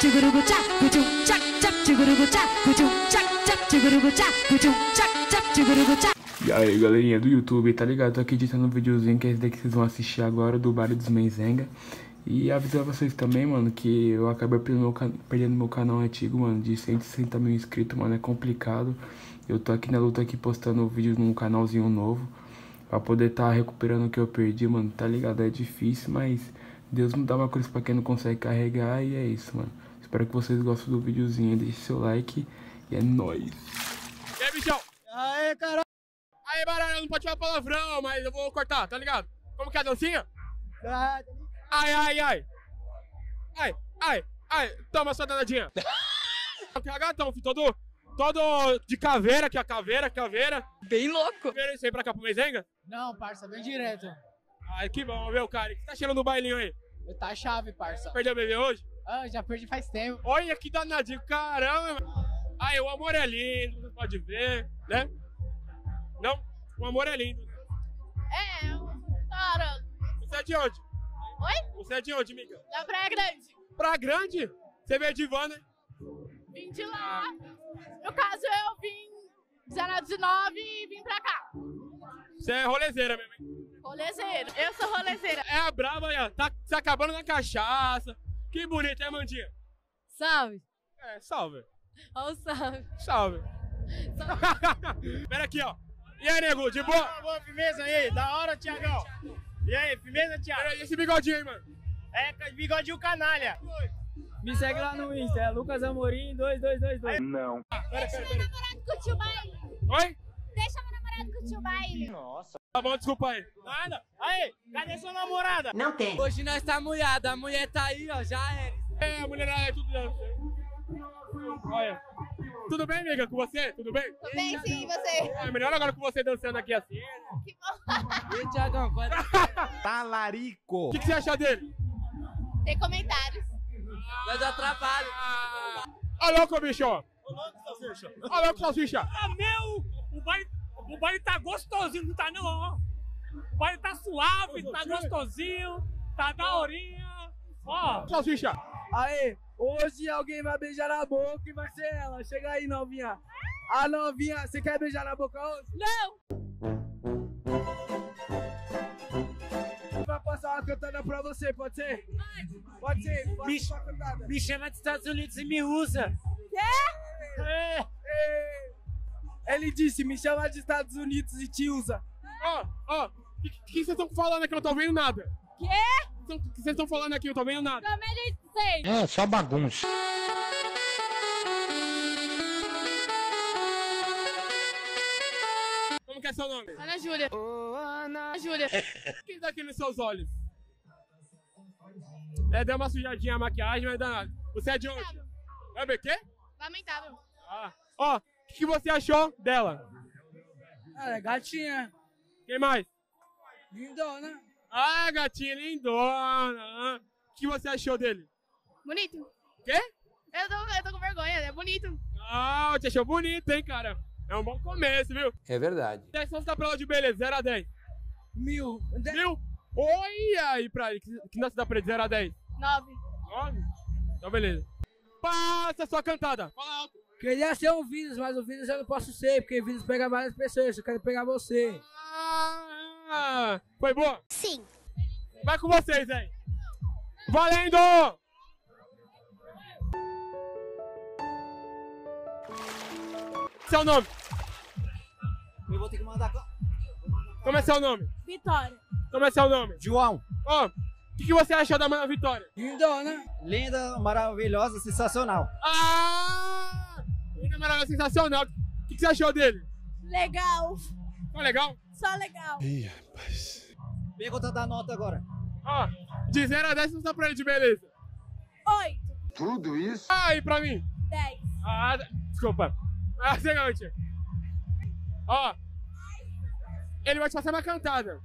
tchugurugu tchá, cuchum tchac tchac tchugurugu tchá, cuchum tchac tchac tchugurugu tchá, cuchum tchac tchac tchugurugu tchá. E aí galerinha do YouTube, tá ligado? Tô aqui editando um videozinho que é esse daqui que vocês vão assistir agora, do Baile dos Menzenga. E avisar vocês também, mano, que eu acabei perdendo meu canal antigo, mano, de 160 mil inscritos, mano, é complicado. Eu tô aqui na luta aqui postando vídeo num canalzinho novo, pra poder tá recuperando o que eu perdi, mano, tá ligado? É difícil, mas Deus não dá uma coisa pra quem não consegue carregar e é isso, mano. Espero que vocês gostem do videozinho, deixe seu like e é nóis. E aí, bichão? Aê, caralho! Aí, baralho, não pode falar palavrão, mas eu vou cortar, tá ligado? Como que é a dancinha? Ai, ai, ai. Ai, ai, ai. Toma sua danadinha. Que é gatão, filho, todo de caveira, que é caveira. Bem louco. Caveira, isso aí pra cá pro Menzenga? Não, parça, vem direto. Ai, que bom, ver o cara. O que tá cheirando no bailinho aí? Tá chave, parça. Perdeu o bebê hoje? Ah, já perdi faz tempo. Olha que danadinho, caramba, mano. Ai, o amor é lindo, você pode ver, né? Não? O amor é lindo. É, cara. Você é de onde? Oi? Você é de onde, amiga? Da Praia Grande. Praia Grande? Você veio de van, né? Vim de lá. No caso, eu vim 19 e vim pra cá. Você é rolezeira mesmo, hein? Rolezeira. Eu sou rolezeira. É a brava aí, ó. Tá se acabando na cachaça. Que bonito, é, Mandinha? Salve. É, salve. Ó, salve. Salve. Pera aqui, ó. E aí, nego, de boa? Boa, firmeza aí, da hora, Thiagão. E aí, firmeza, Thiago? Pera aí, esse bigodinho aí, mano. É, bigodinho canalha. Me segue lá no Insta, é Lucas Amorim 2222. Não. Pera. Namorado curtiu o baile. Oi? Deixa meu namorado curtir o baile. Tá bom, desculpa aí. Nada. Aí, cadê sua namorada? Não tem. Hoje nós tá mulhada, a mulher tá aí, ó, já era. É, a mulherada é tudo dança. Olha. Tudo bem, amiga, com você? Tudo bem? Tudo bem, sim, e você? É melhor agora com você dançando aqui assim. Que bom. E aí, Thiagão, pode... Talarico. O que você acha dele? Tem comentários. Vai dar trabalho. Ó louco, bicho, ó. Ó louco, salsicha. Ah, meu! O baile tá gostosinho, não tá não, ó. O baile tá suave, tá gostosinho, tá daorinha. Ó. Salsicha. Aí, hoje alguém vai beijar na boca e vai ser ela. Chega aí, novinha. A novinha, você quer beijar na boca hoje? Não. Vai passar uma cantada pra você, pode ser? Pode ser, pode ser uma cantada. Me chama dos Estados Unidos e me usa. Quê? É. Ele disse, me chama dos Estados Unidos e te usa. Ó, o que vocês estão falando aqui? Eu não tô vendo nada. Quê? O que vocês estão falando aqui? Eu não tô vendo nada. Como ele fez? É, só bagunça. Como que é seu nome? Ana Júlia. Ana Júlia. O que tá aqui nos seus olhos? É, deu uma sujadinha a maquiagem, mas danado. Você é de onde? É o quê? Lamentável. Ah. Ó, o que você achou dela? Ela é gatinha, Quem mais? lindona. Ah, gatinha lindona. O que você achou dele? Bonito. Quê? Eu tô com vergonha, é bonito. Ah, te achou bonito, hein, cara? É um bom começo, viu? É verdade. 10 pontos da prova de beleza, 0 a 10. 1000. Viu? Olha aí pra ele, que nota dá pra ele, 0 a 10? 9. 9? Então beleza. Passa a sua cantada. Fala alto. Queria ser o Vênus, mas o Vênus eu não posso ser, porque o Vênus pega várias pessoas, eu quero pegar você. Ah, foi boa? Sim. Vai com vocês aí. Valendo! Seu nome? Eu vou ter que mandar... Como é seu nome? Vitória. Como é seu nome? João. Ó, o que você achou da Mana Vitória? Lindona. Linda, maravilhosa, sensacional. Ah! Linda, maravilhosa, sensacional. O que você achou dele? Legal. Tá legal? Só legal. Pergunta da nota agora. Ó, de 0 a 10 você dá pra ele de beleza. 8. Ah, e pra mim? 10. Ah, desculpa. Ah, seguinte. Ó, ele vai te fazer uma cantada.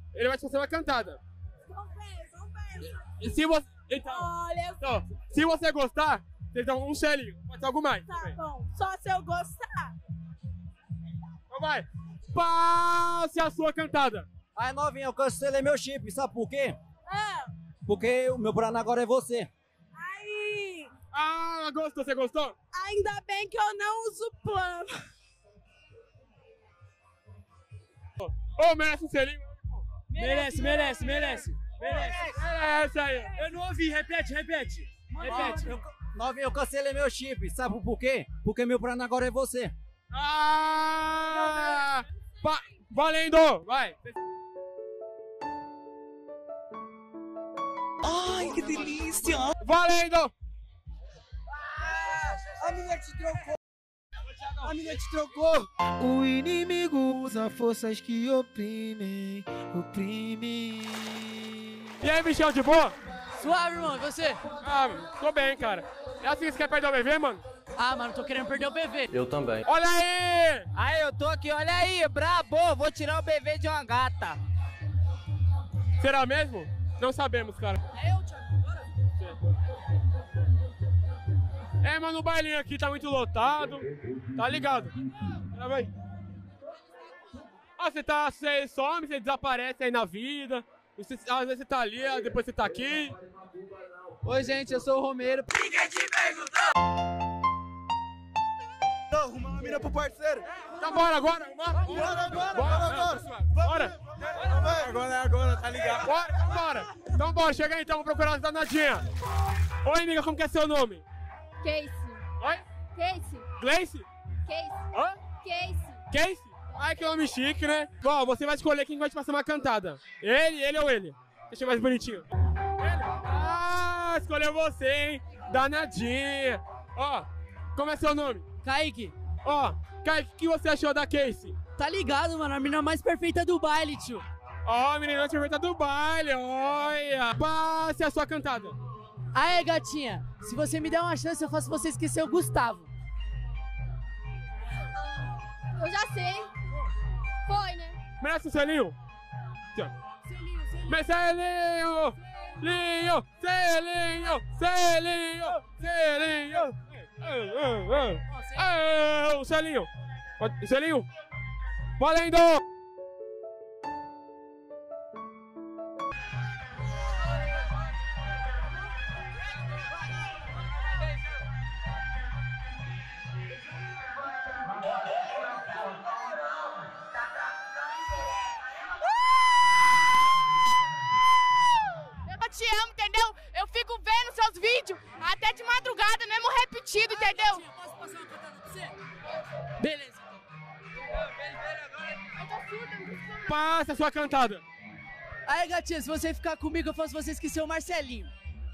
Vamos ver. E se você... Então, Olha, se você gostar, vocês dão um selinho. Pode ser algo mais. tá bom. Só se eu gostar. Então vai. Passe a sua cantada. Aí, novinha, eu cancelei meu chip, sabe por quê? Ah, Porque o meu plano agora é você. aí. Ah, gostou, você gostou? Ainda bem que eu não uso plano. Ô, merece um selinho? Merece. Merece aí. Eu não ouvi, repete. Eu cancelei meu chip, sabe por quê? Porque meu plano agora é você. Ah! Valendo! Vai! Ai, que delícia! Valendo! A menina te trocou! O inimigo usa forças que oprimem. E aí, bichão, de boa? Suave, irmão, e você? Ah, tô bem, cara. É assim que você quer perder o bebê, mano? Ah, mano, tô querendo perder o bebê. Eu também. Olha aí! Aí, eu tô aqui, olha aí, brabo, vou tirar o bebê de uma gata. Será mesmo? Não sabemos, cara. É eu, Thiago, bora. É, mano, o bailinho aqui tá muito lotado. Tá ligado? Vai. Ah, você some, você desaparece aí na vida. Às vezes você tá ali, depois você tá aqui. Oi, gente, eu sou o Romero. Ninguém te perguntou! Arrumar uma mina pro parceiro! Então bora agora! Bora! Agora, tá ligado? Bora! Então bora, chega aí então, vamos procurar as danadinhas. Oi, amiga, como que é seu nome? Casey. Oi? Casey. Gleice? Casey. Hã? Casey. Casey? Ai, que nome chique, né? Bom, você vai escolher quem vai te passar uma cantada. Ele ou ele? Deixa eu mais bonitinho. Ele? Ah, escolheu você, hein? Danadinha. Ó, como é seu nome? Kaique, Ó, Kaique, o que você achou da Casey? tá ligado, mano? A menina mais perfeita do baile, tio. Ó, menina perfeita do baile, olha. Passe a sua cantada. Aê, gatinha, se você me der uma chance, eu faço você esquecer o Gustavo. Eu já sei. Foi, né? Merece um selinho? Mas selinho! O selinho! Selinho! Valendo! Eu te amo, entendeu? Eu fico vendo seus vídeos até de madrugada, mesmo repetido, entendeu? Posso passar uma cantada pra você? Beleza. Eu tô surda, Passa a sua cantada! Aí, gatinha, se você ficar comigo, eu faço você esquecer o Marcelinho.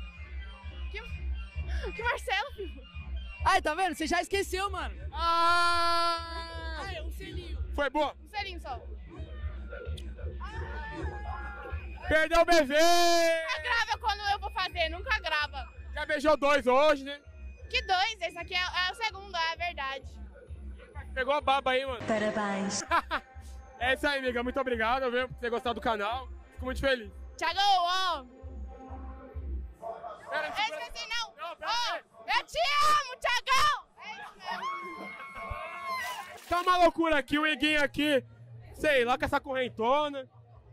Que Marcelo, filho? Aí, tá vendo? Você já esqueceu, mano. Ah! Aí, um selinho. Foi boa! Um selinho só. Perdeu o bebê! Nunca grava quando eu vou fazer, nunca grava. Já beijou 2 hoje, né? Que 2? Esse aqui é o segundo, é a verdade. Pegou a baba aí, mano. Parabéns. É isso aí, amiga. Muito obrigado, viu, por ter gostado do canal. Fico muito feliz. Thiagão, ó. Pera, Esqueci não. Não, pera Ó, aí. eu te amo, Thiagão. É isso mesmo. Tá uma loucura aqui, o Iguinho aqui. Sei lá, com essa correntona.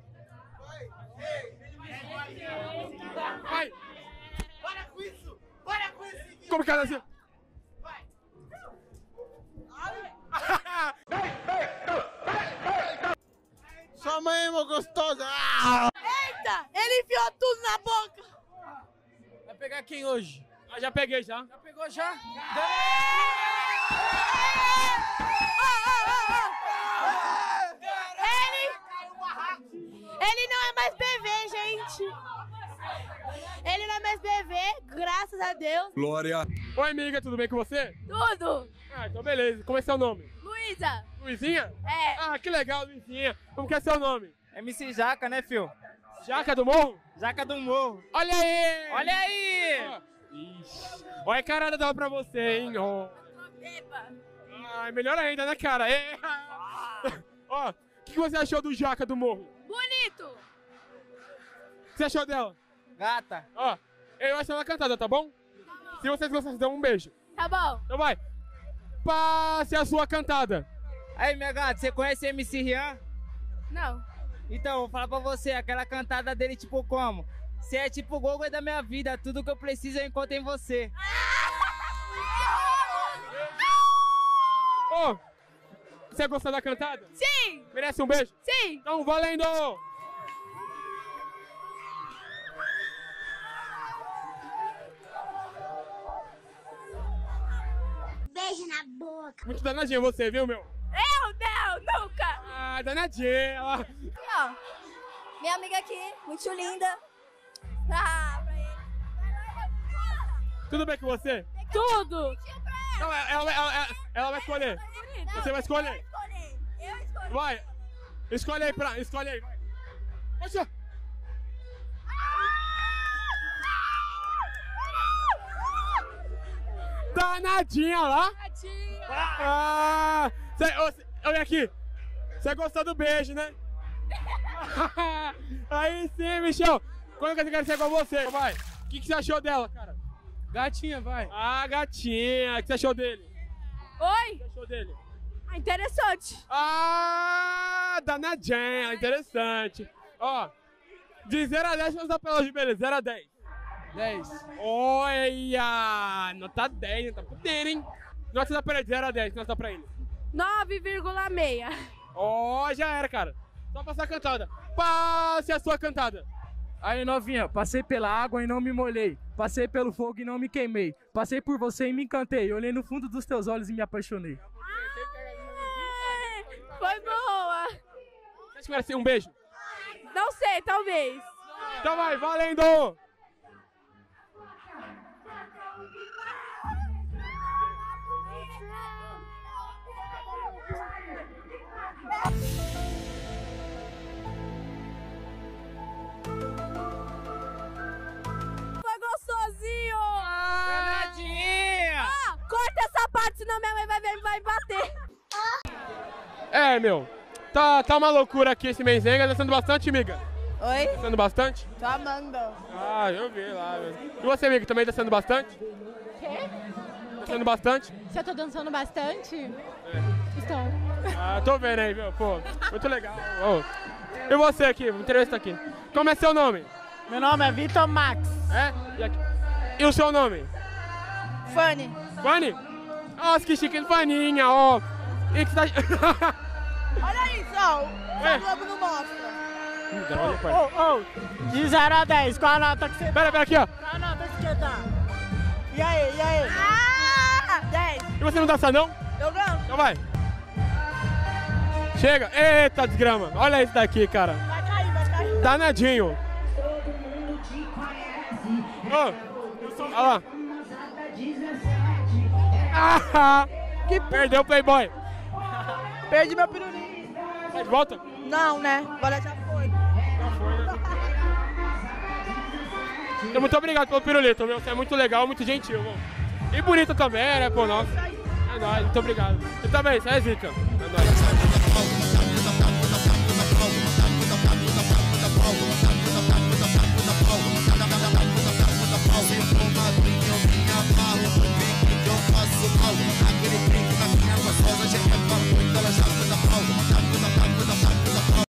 Vai. Para com isso! Para com isso! Como que ela assim? Sua mãe, meu gostoso! Eita, ele enfiou tudo na boca. Vai pegar quem hoje? Ah, já peguei, já. Já pegou já? Ele não é mais bebê, gente. Ele não é mais bebê, graças a Deus. Glória! Oi, amiga, tudo bem com você? Tudo. Ah, então beleza. Como é seu nome? Luísa. Luizinha? É. Ah, que legal, Luizinha. Como que é seu nome? MC Jaca, né, fio? Jaca do Morro? Jaca do Morro. Olha aí! Olha aí! Ó. Ixi. Olha a carada dela pra você, hein? Ó. Ah, melhor ainda, né, cara? É. Ó, o que você achou do Jaca do Morro? Bonito. O que você achou dela? Gata. Ó, eu acho ela cantada, tá bom? Se vocês gostarem, dão um beijo. Tá bom. Então vai. Passe a sua cantada. Aí, minha gata, você conhece MC Rian? Não. Então, vou falar pra você, aquela cantada dele tipo como? Você é tipo o Google da minha vida, tudo que eu preciso eu encontro em você. Ah! Ô, você gostou da cantada? Sim! Merece um beijo? Sim! Então, valendo! Beijo na boca. Muito danadinha você, viu, meu? Eu não, nunca! Ah, danadinha. Ó. Ó, minha amiga aqui, muito linda. Pra ele. Tudo bem com você? Tudo! Não, ela vai escolher. Você vai escolher? Eu escolhi. Vai. Escolhe aí, escolhe aí. Vai. Poxa. Danadinha lá. Ah, olha aqui. Você gostou do beijo, né? Aí sim, Michel. Quando que eu quero ser igual você? Vai. O que você achou dela, cara? Gatinha, vai. Ah, gatinha. O que você achou dele? Oi? O que você achou dele? Ah, interessante. Ah, danadinha. Interessante. Ó, de 0 a 10, vamos dar pra ela de beleza. 0 a 10. 10. Olha, nota 10, tá podendo, hein? Nota dá pra ele, 0 a 10, nota dá pra ele. 9,6. Ó, já era, cara. Só passar a cantada. Passe a sua cantada. Aí, novinha, passei pela água e não me molhei. Passei pelo fogo e não me queimei. Passei por você e me encantei. Olhei no fundo dos teus olhos e me apaixonei. Foi boa. Você acha que merece um beijo? Não sei, talvez. Então vai, valendo! Foi gostosinho! Danadinha! Ah, corta essa parte, senão minha mãe vai ver e vai bater. É, meu, tá uma loucura aqui esse Menzenga, dançando bastante, amiga? Oi? Dançando bastante? Tô amando. Ah, eu vi lá. E você, amiga, também dançando bastante? Quê? Dançando bastante? Se eu tô dançando bastante? Estou. Ah, tô vendo aí, viu? Pô, muito legal. Oh. E você aqui, me entrevista aqui. Como é seu nome? Meu nome é Vitor Max. É? E o seu nome? Fanny. Fanny? Nossa, que chique, Faninha, ó. E que tá... Olha isso, ó. É. O Globo não mostra. Olha, pai. De 0 a 10, qual a nota que você... Pera aqui, ó. Qual a nota que você dá? E aí, e aí? 10. E você não dança, não? Eu não. Então vai. Chega. Eita, desgrama. Olha isso daqui, cara. Vai cair. Danadinho. Ó. Olha lá. Ah, que perdeu o Playboy. Perdi meu pirulinho. Vai de volta? Não, né? Agora já foi. Já foi, né? Então, muito obrigado pelo pirulito, meu. Você é muito legal, muito gentil, mano. E bonito também, né, pô, nossa. É nóis, muito obrigado. E também, você é zica. É nóis.